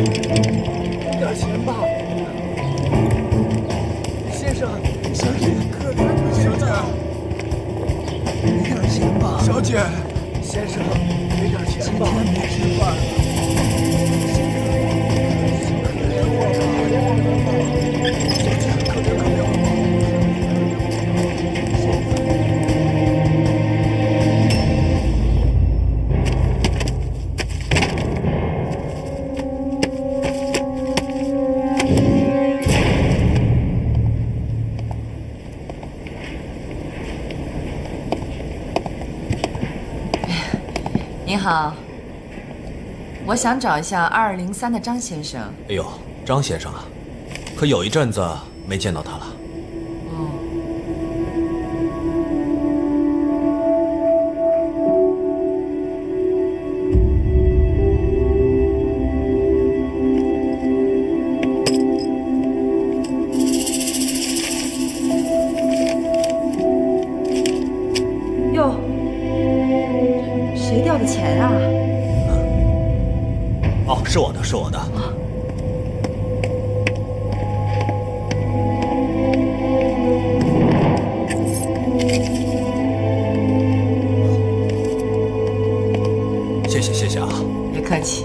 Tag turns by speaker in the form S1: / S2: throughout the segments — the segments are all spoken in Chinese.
S1: 给点钱吧，先生，小姐，可怜你小姐，给点钱吧，小姐，先生，给点钱吧，今天没吃饭，可怜我吧，小姐，可怜我。
S2: 你好，我想找一下2203的张先生。
S3: 哎呦，张先生啊，可有一阵子没见到他了。
S4: 哟，谁掉的钱啊？
S3: 哦，是我的，是我的。谢谢，谢谢啊。
S2: 别客气。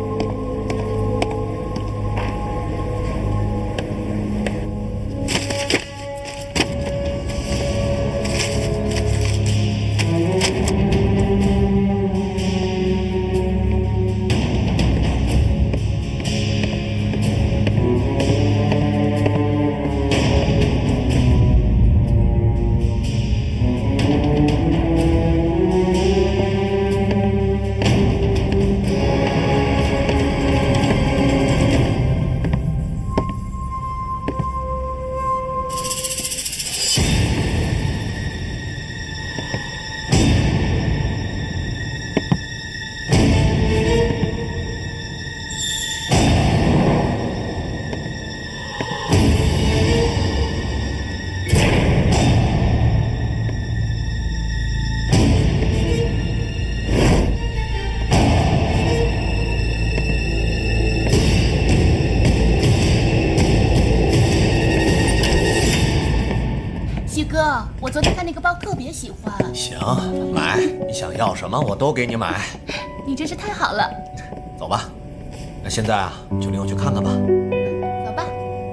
S5: 哥，我昨天看那个包特别喜欢。
S3: 行，买，你想要什么我都给你买。
S5: 你真是太好了。
S3: 走吧，那现在啊，就领我去看看吧。
S5: 走吧。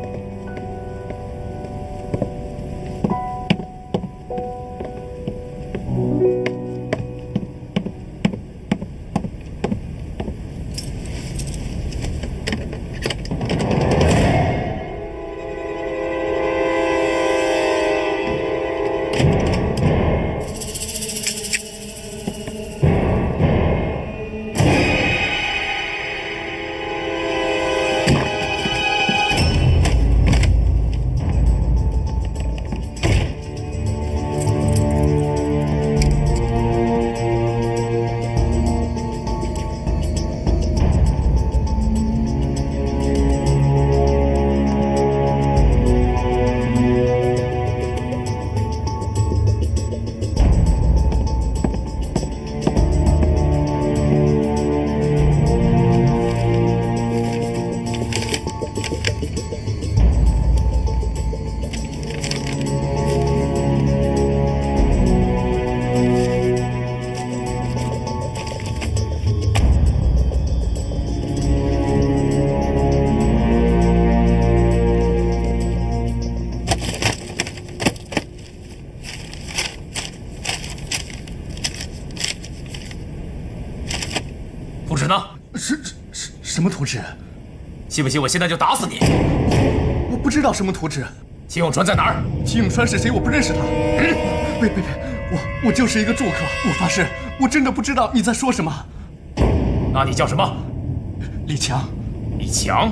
S6: 图纸呢？
S1: 什么图纸？
S6: 信不信我现在就打死你？
S1: 我不知道什么图纸。
S6: 秦永川在哪儿？
S1: 秦永川是谁？我不认识他。别，我就是一个住客。我发誓，我真的不知道你在说什么。
S6: 那你叫什么？
S1: 李强。
S6: 李强。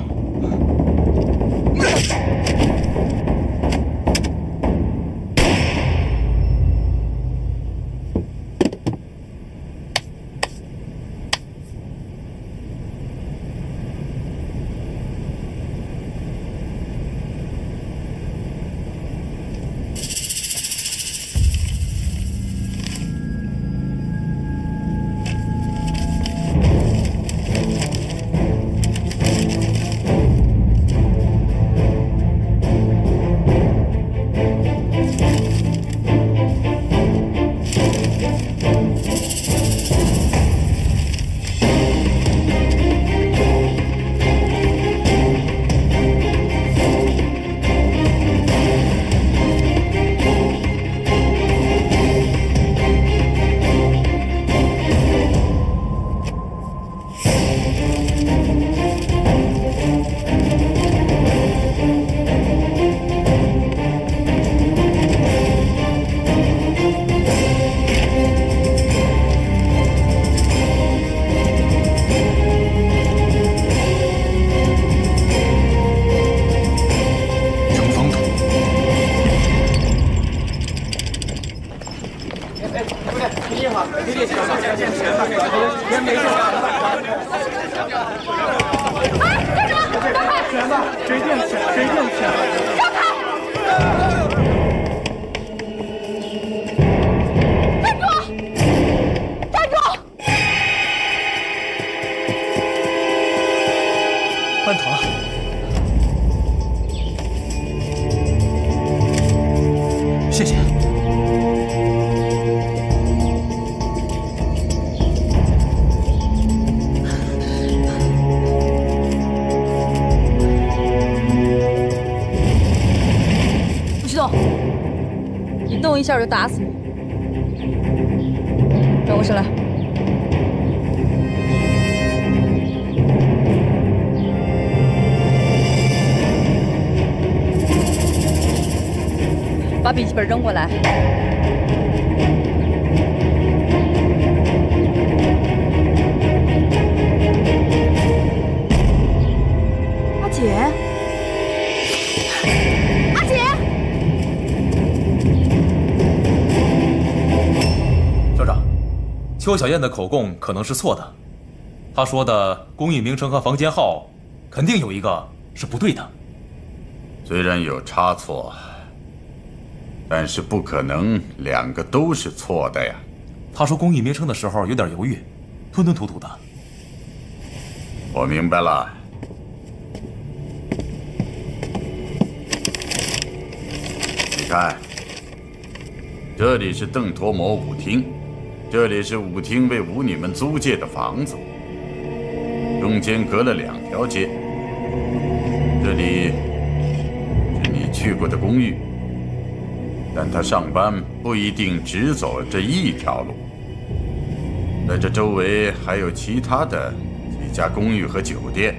S3: 安躺了。谢谢。
S4: 不许动！你动一下我就打死你！转过身来。 把笔记本扔过来。阿姐，阿姐，
S6: 省长，邱小燕的口供可能是错的，她说的公寓名称和房间号，肯定有一个是不对的。
S7: 虽然有差错。 但是不可能两个都是错的呀。
S6: 他说公寓名称的时候有点犹豫，吞吞吐吐的。
S7: 我明白了。你看，这里是邓陀某舞厅，这里是舞厅为舞女们租借的房子，中间隔了2条街。这里是你去过的公寓。 但他上班不一定只走这一条路，在这周围还有其他的几家公寓和酒店，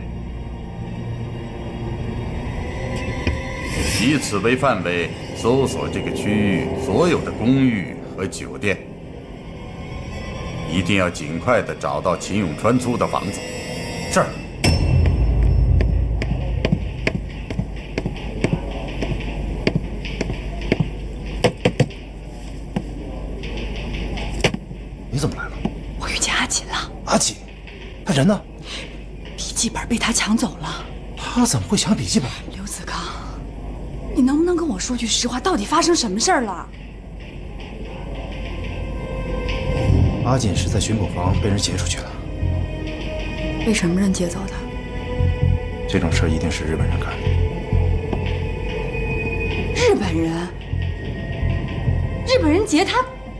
S7: 以此为范围搜索这个区域所有的公寓和酒店，一定要尽快的找到秦永川租的房子。
S6: 是。
S3: 你怎么来了？
S4: 我遇见阿锦了。
S3: 阿锦，他人呢？
S4: 笔记本被他抢走了。
S3: 他怎么会抢笔记本？
S4: 刘子刚，你能不能跟我说句实话？到底发生什么事儿了？
S3: 阿锦是在巡捕房被人劫出去了。
S4: 被什么人劫走的？
S3: 这种事一定是日本人干的。
S4: 日本人？日本人劫他？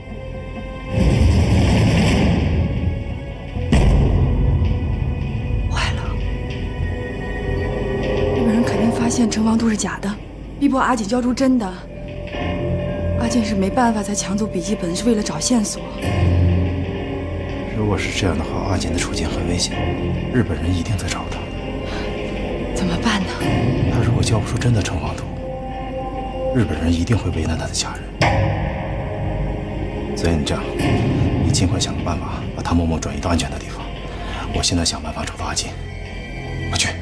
S4: 发现城防图是假的，逼迫阿锦交出真的。阿锦是没办法才抢走笔记本，是为了找线索。
S3: 如果是这样的话，阿锦的处境很危险，日本人一定在找他。
S4: 怎么办呢？
S3: 他如果交不出真的城防图，日本人一定会为难他的家人。子妍，你这样，你尽快想个办法把他默默转移到安全的地方。我现在想办法找到阿锦，快去。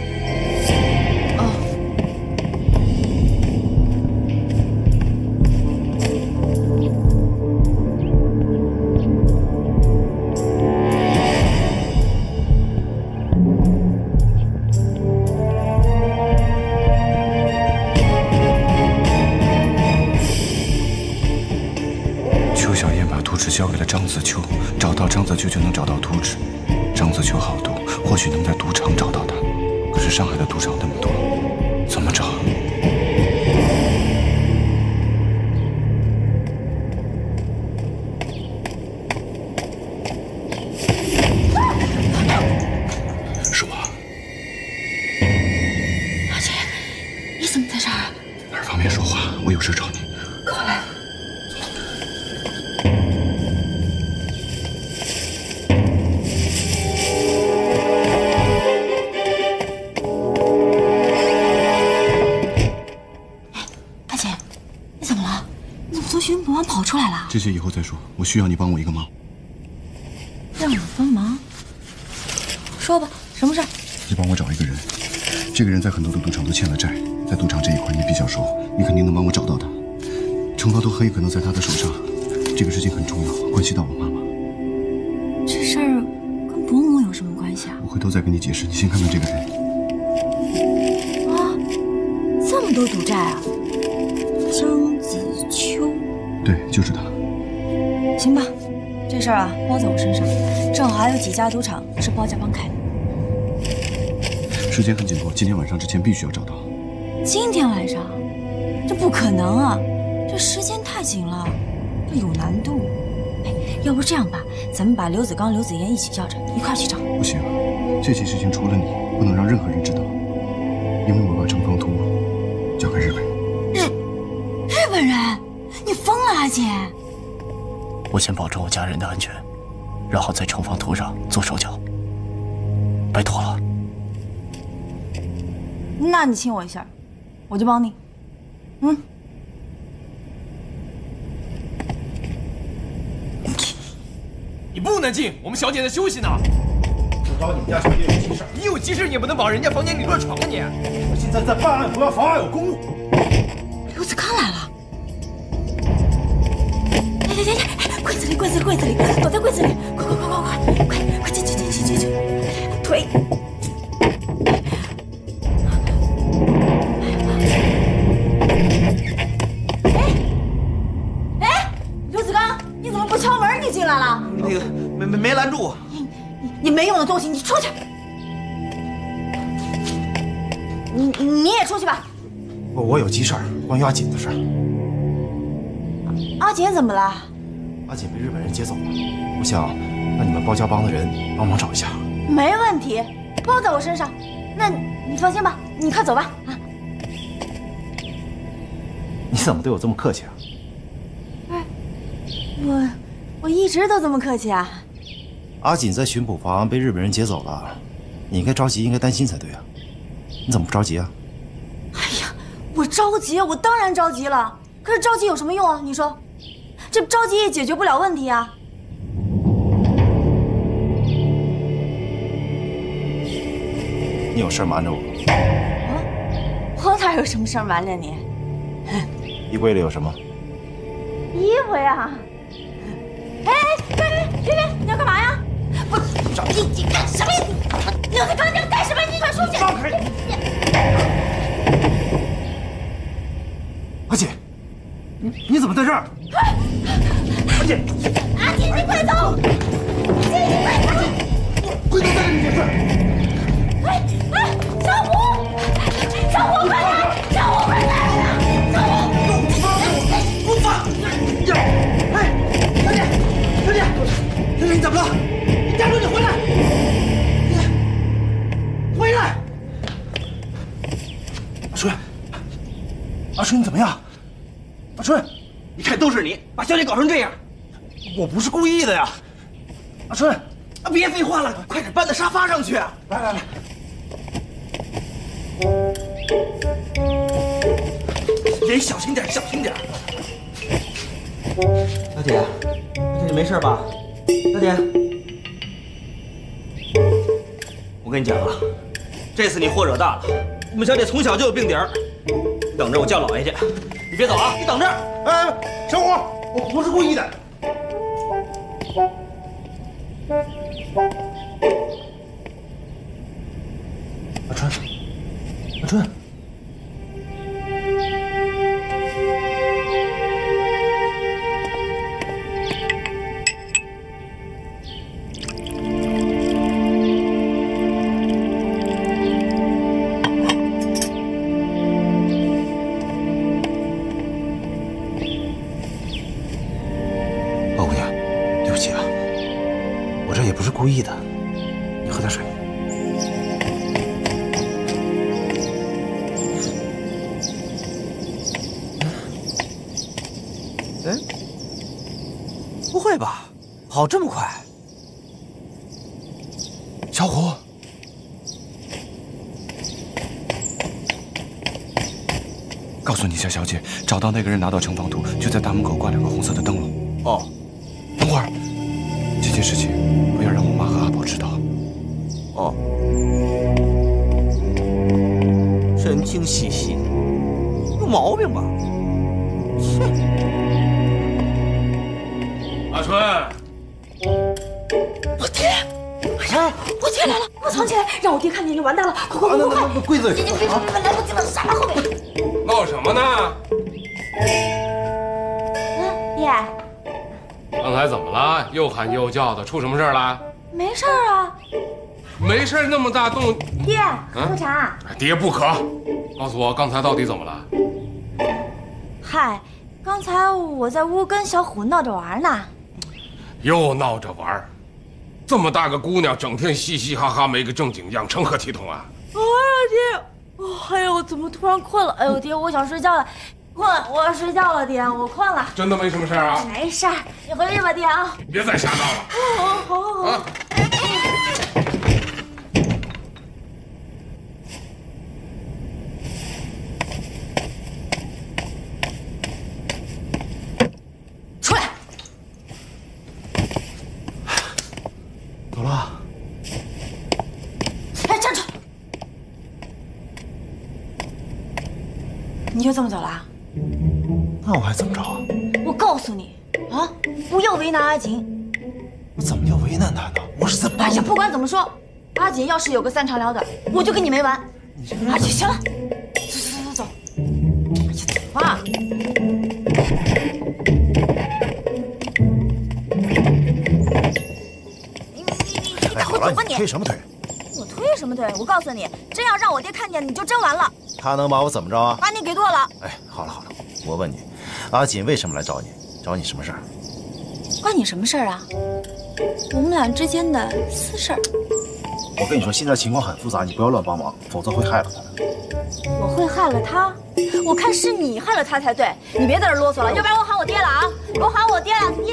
S3: 交给了张子秋，找到张子秋就能找到图纸。张子秋好赌，或许能在赌场找到他。可是上海的赌场那么多，怎么找？是我。
S4: 阿姐，你怎么在这儿？
S3: 哪儿方便说话？我有事找你。
S4: 跟我来。
S5: 跑出来了，
S3: 这些以后再说。我需要你帮我一个忙。
S5: 让我帮忙？说吧，什么事儿？
S3: 你帮我找一个人，这个人在很多的赌场都欠了债，在赌场这一块你比较熟，你肯定能帮我找到他。城防图很有可能在他的手上，这个事情很重要，关系到我妈妈。
S5: 这事儿跟伯母有什么关系啊？
S3: 我回头再跟你解释，你先看看这个人。
S5: 啊，这么多赌债啊！张子秋。
S3: 对，就是他。
S5: 行吧，这事儿啊包在我身上，正好还有几家赌场是包家帮开的。
S3: 时间很紧迫，今天晚上之前必须要找到。
S5: 今天晚上？这不可能啊！这时间太紧了，这有难度。哎，要不这样吧，咱们把刘子刚、刘子言一起叫着，一块去找。
S3: 不行，这件事情除了你，不能让任何人知道，因为我把程方图交给日本人。
S5: 日本人？你疯了啊，姐！
S1: 我先保证我家人的安全，然后在程方图上做手脚。拜托了。
S5: 那你亲我一下，我就帮你。嗯。
S8: 你不能进，我们小姐在休息呢。
S9: 知道你们家小姐有急事，
S8: 你有急事，你也不能往人家房间里乱闯啊你！
S9: 我现在在办案，不要妨碍我公务。
S5: 刘子刚来了。柜子里，躲在柜子里，快进，腿。哎，刘子刚，你怎么不敲门？你进来了？
S8: 那个没拦住我。
S5: 你没用的东西，你出去。你也出去吧。
S9: 我有急事儿，关于阿锦的事。
S5: 阿锦怎么了？
S9: 阿锦被日本人接走了，我想让你们包家帮的人帮忙找一下。
S5: 没问题，包在我身上。那你放心吧，你快走吧。啊，
S9: 你怎么对我这么客气啊？
S5: 我一直都这么客气啊。
S9: 阿锦在巡捕房被日本人劫走了，你应该着急，应该担心才对啊。你怎么不着急啊？
S5: 哎呀，我着急，我当然着急了。可是着急有什么用啊？你说，这着急也解决不了问题啊。
S9: 你有事瞒着我？
S5: 我哪有什么事瞒着你？
S9: 衣柜里有什么？
S5: 衣服呀。哎，别，你要干嘛呀？不，你干什么？刘子刚，你要干什么？你快出去！
S9: 放开！阿锦，你怎么在这儿？阿锦，
S5: 你快走！姐，你快走！
S9: 回头再跟你解释。
S5: 小虎，快来！小虎，快来呀！小虎，
S8: 不放！哎，小姐，你怎么了？你站住！你回来！回来！
S9: 阿春，你怎么样？阿春，
S8: 你看都是你把小姐搞成这样，
S9: 我不是故意的呀。阿春，
S8: 别废话了，快点搬到沙发上去。
S9: 来，
S8: 人小心点。大姐，你没事吧？大姐，我跟你讲啊，这次你祸惹大了。我们小姐从小就有病底儿，你等着我叫老爷去。你别走啊，你等着。
S9: 哎，小虎，我不是故意的。阿春。故意的，你喝点水。哎，不会吧？好这么快？小虎，
S3: 告诉你一下，小姐，找到那个人，拿到程方图，就在大门口挂两个红色的灯笼。
S8: 哦，
S3: 等会儿，这件事情不要让我妈和阿宝知道。
S8: 哦，神经兮兮的，有毛病吧？哼！
S6: 阿春，
S5: 我爹！哎呀，我爹来了！我藏起来，让我爹看见就完蛋了！快！
S9: 那柜子里，
S5: 来不及了，沙发后面。
S6: 闹什么呢？
S5: 爹，
S10: 刚才怎么了？又喊又叫的，出什么事儿了？
S5: 没事儿啊。
S10: 没事，那么大动。
S5: 爹，喝茶。
S10: 爹不渴。告诉我刚才到底怎么了？
S5: 嗨，刚才我在屋跟小虎闹着玩呢。
S10: 又闹着玩，这么大个姑娘，整天嘻嘻哈哈，没个正经样，成何体统啊？
S5: 哎呀爹，哎呀，我怎么突然困了？哎呦爹，我想睡觉了，困，我要睡觉了，爹，我困了。
S10: 真的没什么事啊？
S5: 没事儿，你回去吧，爹啊。
S10: 别再瞎闹了。
S5: 好。
S10: 啊。
S5: 出来。
S9: 走了。
S5: 哎，站住！你就这么走了？
S9: 那我还怎么着啊？
S5: 我告诉你啊，不要为难阿锦。
S9: 我怎么就为难他呢？我是在帮。
S5: 哎呀，不管怎么说，阿锦要是有个3长两短，我就跟你没完。阿锦，行了，走。哎呀，走啊！你赶快走吧你！
S9: 推什么推？
S5: 我推什么推？我告诉你，真要让我爹看见，你就真完了。
S9: 他能把我怎么着啊？
S5: 把你给剁了。
S9: 哎，好了，我问你，阿锦为什么来找你？找你什么事儿？
S5: 关你什么事儿啊？我们俩之间的私事儿。
S9: 我跟你说，现在情况很复杂，你不要乱帮忙，否则会害了他的。
S5: 我会害了他？我看是你害了他才对。你别在这啰嗦了，要不然我喊我爹了啊！我喊我爹了，爹！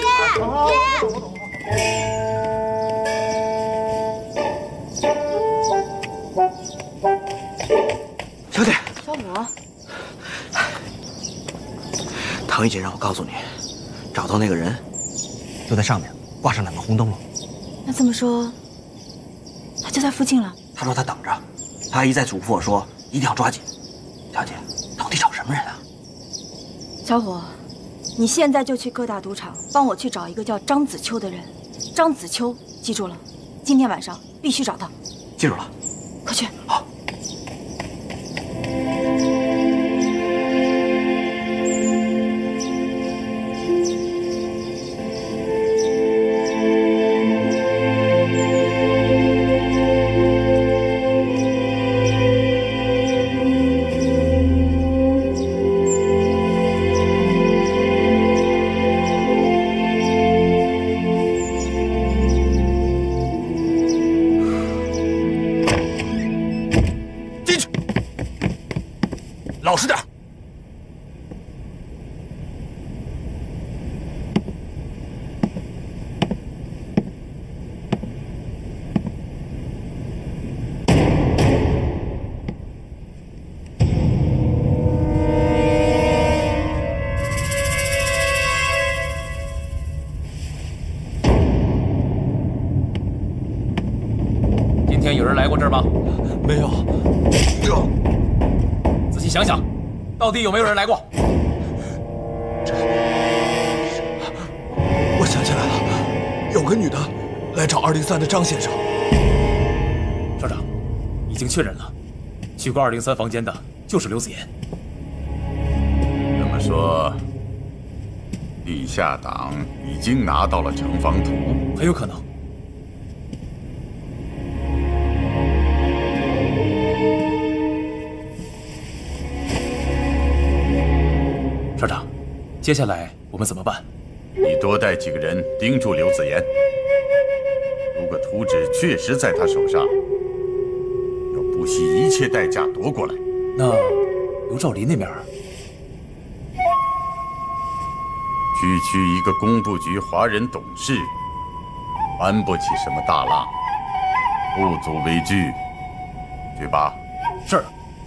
S8: 小姐，
S5: 小虎，
S8: 唐玉姐让我告诉你，找到那个人，就在上面挂上2个红灯笼。
S5: 那这么说，他就在附近了。
S8: 他说他等着，他阿姨在嘱咐我说一定要抓紧。小姐，到底找什么人啊？
S5: 小虎，你现在就去各大赌场帮我去找一个叫张子秋的人。张子秋，记住了，今天晚上必须找到。
S8: 记住了，
S5: 快去。
S8: 好。
S10: 老实点。
S6: 今天有人来过这儿吗？
S1: 没有。
S6: 仔细想想，到底有没有人来过？
S1: 我想起来了，有个女的来找203的张先生。
S6: 首长，已经确认了，去过203房间的就是刘子言。
S7: 这么说，地下党已经拿到了城防图，
S6: 很有可能。首长，接下来我们怎么办？
S7: 你多带几个人盯住刘子言，如果图纸确实在他手上，要不惜一切代价夺过来。
S6: 那刘兆林那边，
S7: 区一个工部局华人董事，搬不起什么大浪，不足为惧。去吧。
S6: 是。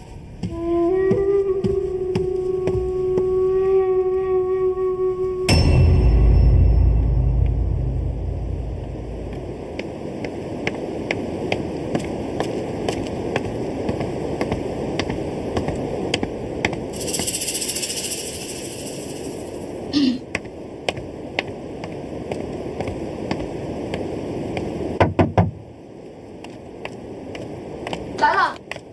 S4: 来了，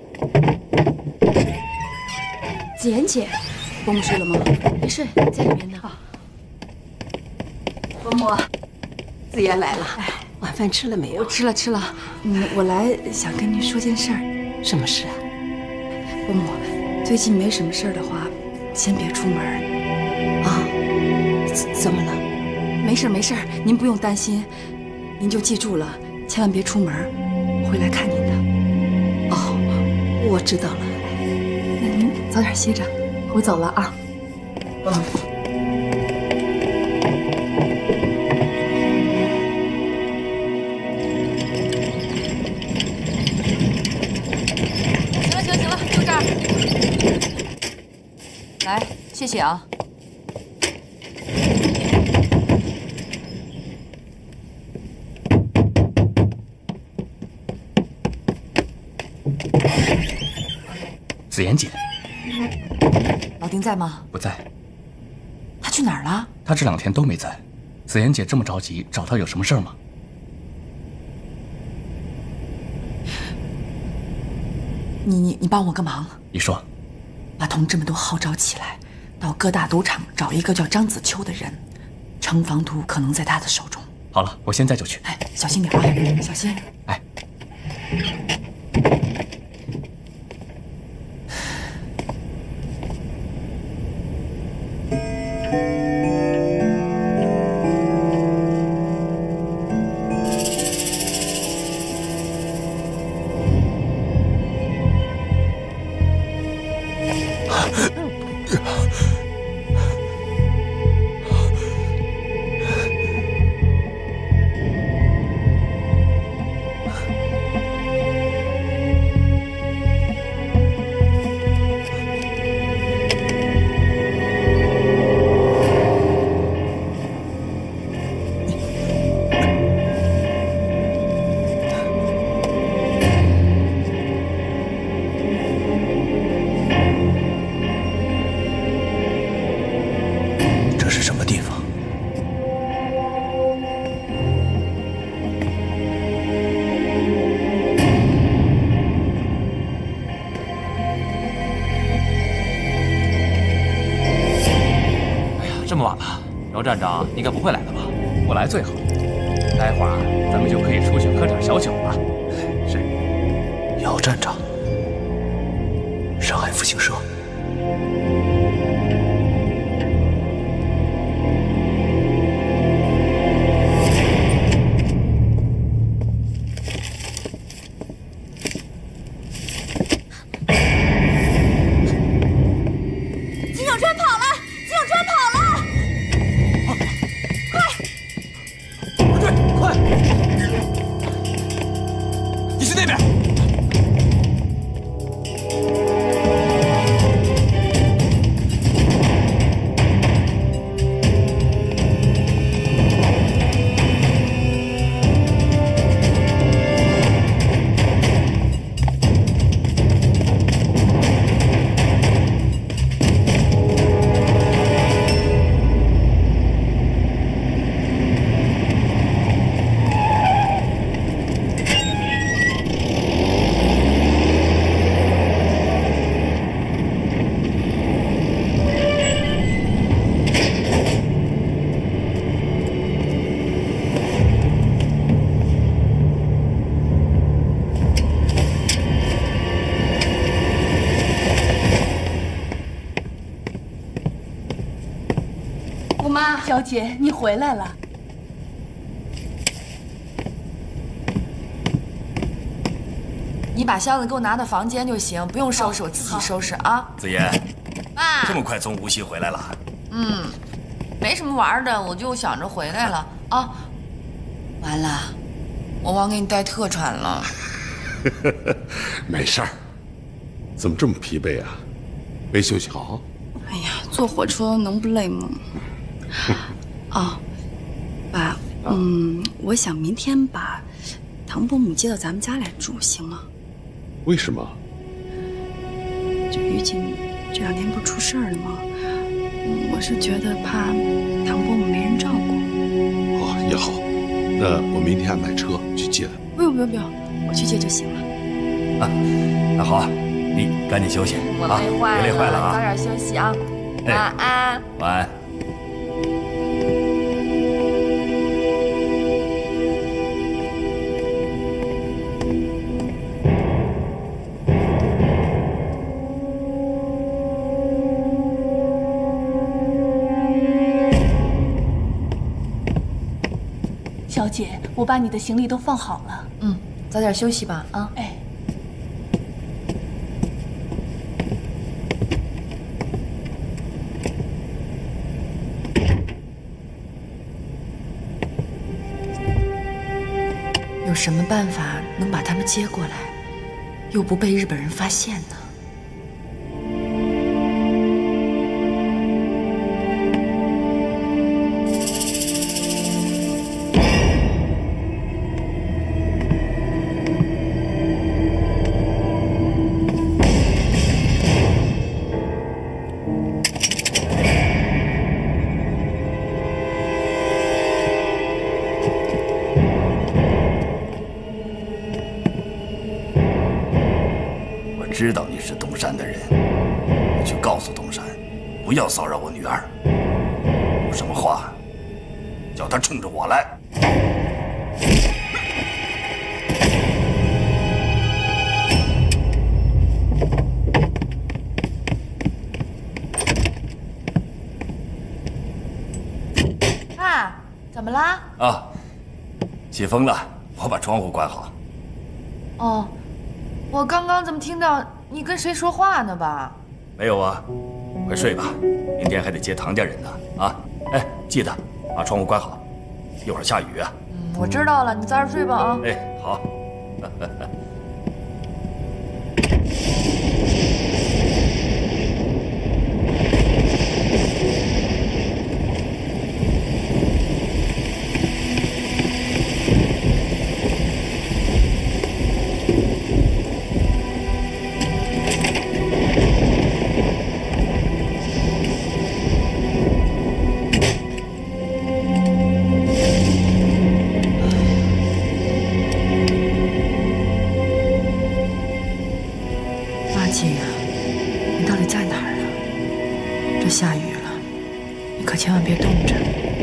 S4: 子妍姐，伯母睡了吗？没睡，在里面呢。
S11: 伯母，子妍来了。 晚饭吃了没有？
S4: 我吃了。我来想跟您说件事儿。
S11: 什么事啊？
S4: 伯母，最近没什么事儿的话，先别出门。
S11: 啊？怎么了？
S4: 没事，您不用担心，您就记住了，千万别出门，我会来看您的。
S11: 哦，我知道了。
S4: 那您早点歇着，我走了啊。
S2: 行了，就这儿。来，谢谢啊。
S12: 紫妍姐，
S2: 老丁在吗？
S12: 不在。
S2: 他去哪儿了？
S12: 他这2天都没在。紫妍姐这么着急，找他有什么事儿吗？
S2: 你帮我个忙。
S12: 你说。
S2: 把同志们都号召起来，到各大赌场找一个叫张子秋的人，城防图可能在他的手中。
S12: 好了，我现在就去。
S2: 哎，小心点啊，小心。
S12: 哎。
S6: 这么晚了，姚站长应该不会来了吧？
S12: 我来最好，待会儿咱们就可以出去喝点小酒了。
S6: 是。
S1: 姚站长，上海复兴社。
S11: 小姐，你回来了。
S2: 你把箱子给我拿到房间就行，不用收拾，我自己收拾啊。
S13: 紫妍，
S2: 妈，
S13: 这么快从无锡回来了？
S2: 没什么玩的，我就想着回来了啊。完了，我忘给你带特产了。
S10: 没事儿，怎么这么疲惫啊？没休息好？
S4: 哎呀，坐火车能不累吗？哦，爸，我想明天把唐伯母接到咱们家来住，行吗？
S10: 为什么？
S4: 这于锦这2天不是出事儿了吗？我是觉得怕唐伯母没人照顾。
S10: 哦，也好，那我明天安排车去接她。
S4: 不用，我去接就行了。
S13: 啊，那好，你赶紧休息啊，别累坏了啊，
S2: 早点休息啊，晚安。
S13: 晚安。
S11: 我把你的行李都放好了。
S2: 嗯，早点休息吧啊。
S11: 哎。
S2: 有什么办法能把他们接过来，又不被日本人发现呢？
S13: 知道你是东山的人，你去告诉东山，不要骚扰我女儿。有什么话，叫他冲着我来。
S2: 爸，怎么啦？
S13: 啊，起风了，我把窗户关好。
S2: 哦。我刚刚怎么听到你跟谁说话呢吧？
S13: 没有啊，快睡吧，明天还得接唐家人呢。啊，哎，记得把窗户关好，一会儿下雨啊。
S2: 我知道了，你早点睡吧啊。
S13: 哎，好。
S2: 下雨了，你可千万别冻着。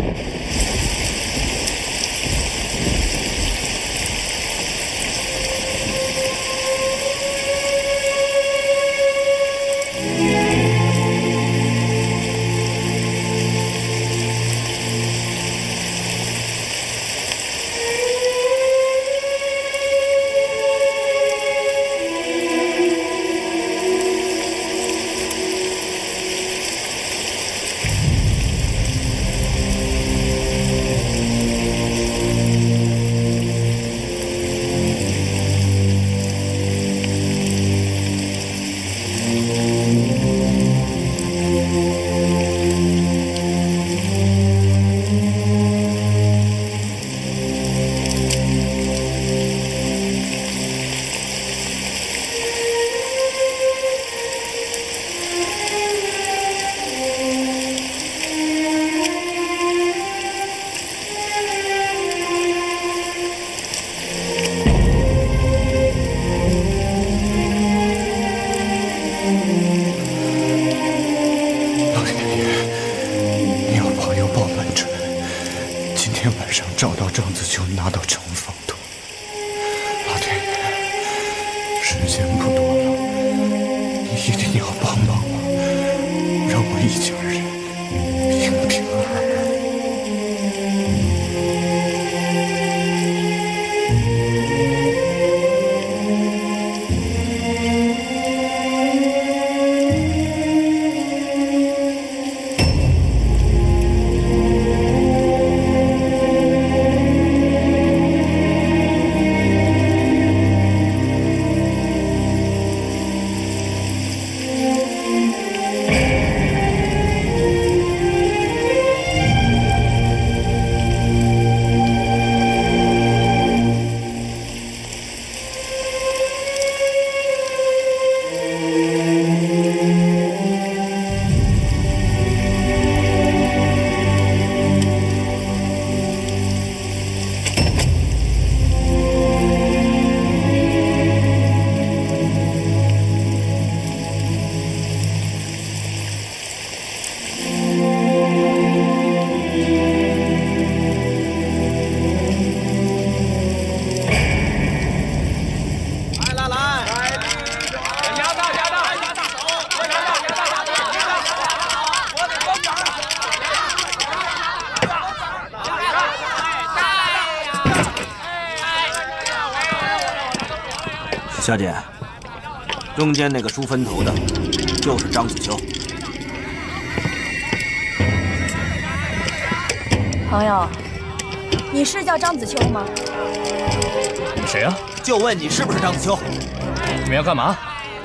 S3: 找到帐子就拿到城防土。老天爷，时间不多了，你一定要帮帮我，让我一家人平平安安。
S8: 小姐，中间那个梳分头的，就是张子秋。
S5: 朋友，你是叫张子秋吗？
S12: 你谁啊？
S8: 就问你是不是张子秋？
S12: 你们要干嘛？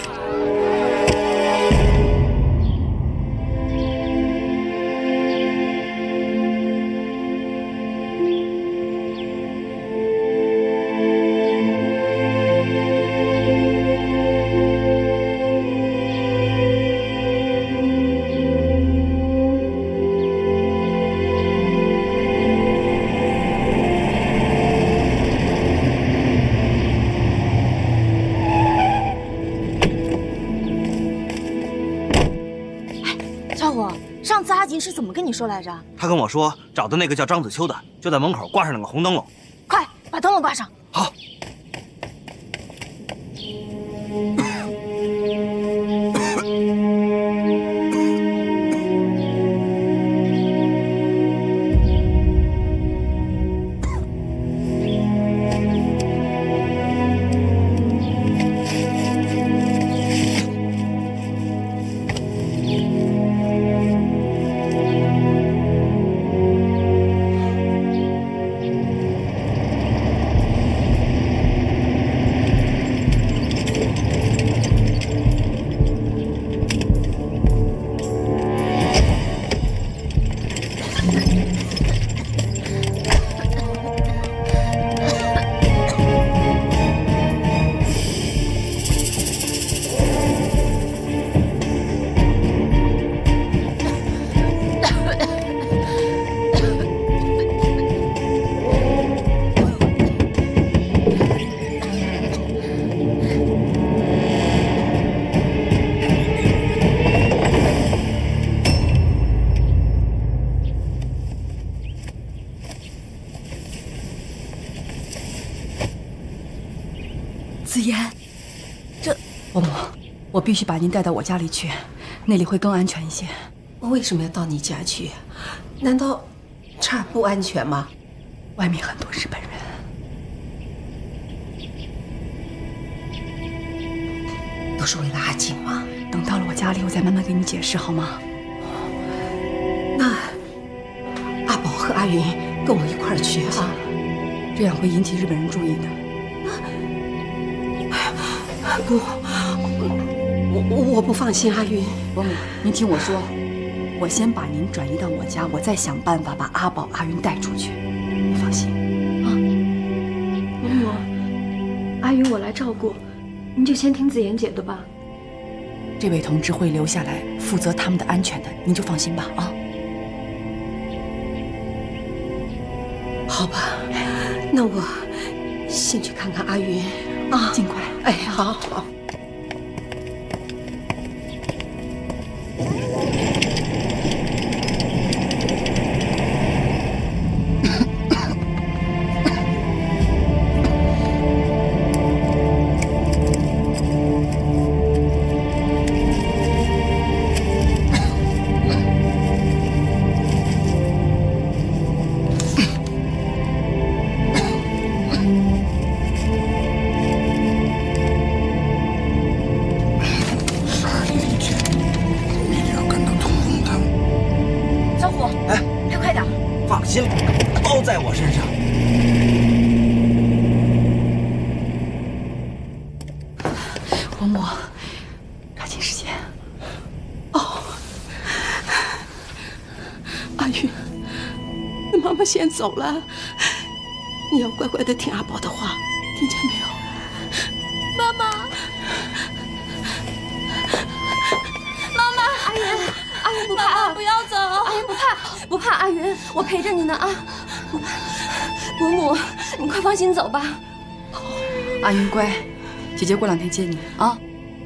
S5: 上次阿锦是怎么跟你说来着？
S8: 他跟我说找的那个叫张子秋的，就在门口挂上两个红灯笼。
S5: 快把灯笼挂上。
S8: 好。
S4: 子言，伯母，我必须把您带到我家里去，那里会更安全一些。
S14: 我为什么要到你家去？难道这儿不安全吗？
S4: 外面很多日本人。
S14: 都是为了阿锦吗？
S4: 等到了我家里，我再慢慢给你解释，好吗？
S14: 那阿宝和阿云跟我一块儿去啊，
S4: 这样会引起日本人注意的。
S14: 不，我不放心阿云。
S4: 伯母，您听我说，我先把您转移到我家，我再想办法把阿宝、阿云带出去。你放心啊。
S11: 伯母，阿云我来照顾，您就先听子妍姐的吧。
S4: 这位同志会留下来负责他们的安全的，您就放心吧啊。
S14: 好吧，那我先去看看阿云啊，
S4: 尽快。
S14: 哎，好好。
S8: 包在我身上。
S4: 伯母，抓紧时间。
S14: 哦，阿云，你妈妈先走了，你要乖乖的听阿宝的话，听见没有？
S5: 妈妈，妈妈，
S11: 阿云，阿云不怕啊，
S5: 不要走，
S11: 阿云不怕，不怕，阿云，我陪着你呢啊。伯母，你快放心走吧。
S4: 阿云乖，姐姐过2天接你啊。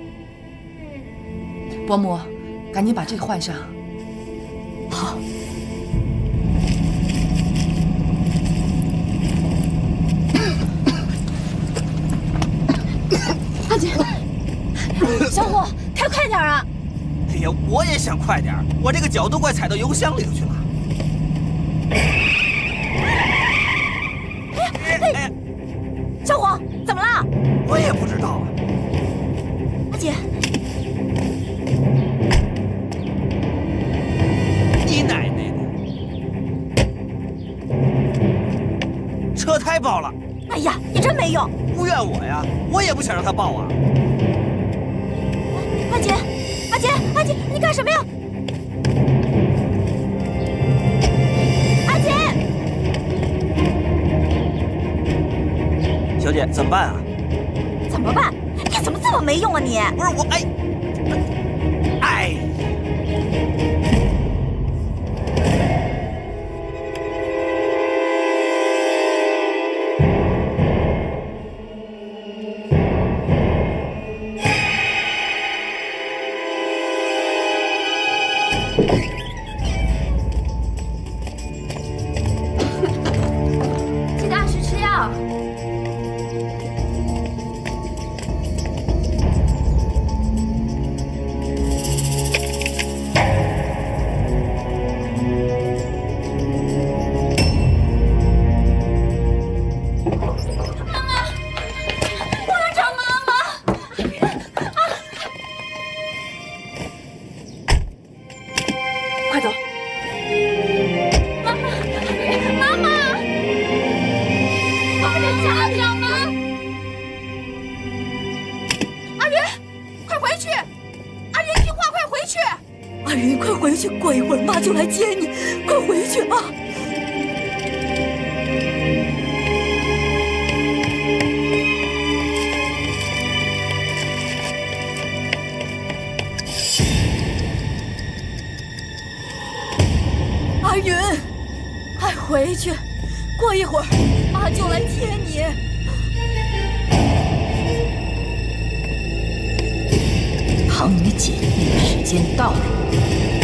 S4: 伯母，赶紧把这个换上。好。
S5: 阿锦，小虎，开快点啊！
S8: 哎呀，我也想快点，我这个脚都快踩到油箱里头去了。
S5: 小虎，怎么了？
S8: 我也不知道啊， 该报了。
S5: 哎呀，你真没用！
S8: 不怨我呀，我也不想让他报啊。
S5: 阿姐，阿姐，阿姐，你干什么呀？阿姐，
S8: 小姐，怎么办啊？
S5: 怎么办？你怎么这么没用啊你？
S8: 不是我，哎。
S11: 记得按时吃药。
S5: 过一会儿妈就来接你，快回去啊！阿云，快回去，过一会儿妈就来接你。
S2: 唐雨姐，那个时间到了。